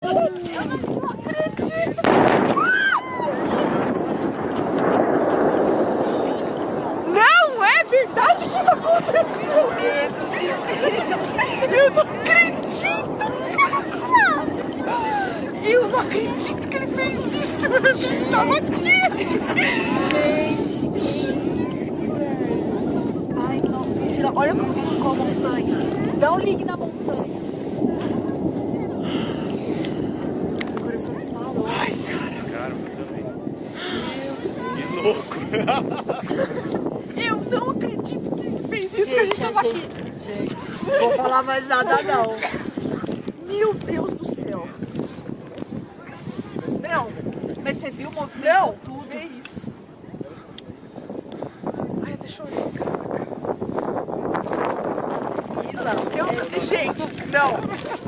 Não é verdade que isso aconteceu! Eu não acredito! Eu não acredito que ele fez isso! Ele tava aqui! Ai, não, mentira. Olha como ficou a montanha. Dá um ligue na montanha. O coração disparou. Ai, cara, eu também. Que louco! Eu não acredito que ele fez isso, que a gente tava aqui. Gente, não vou falar mais nada não. Meu Deus do céu. Não, mas você viu o movimento? Não, tudo. Vê isso. Ai, até chorei, caraca. Gente, não.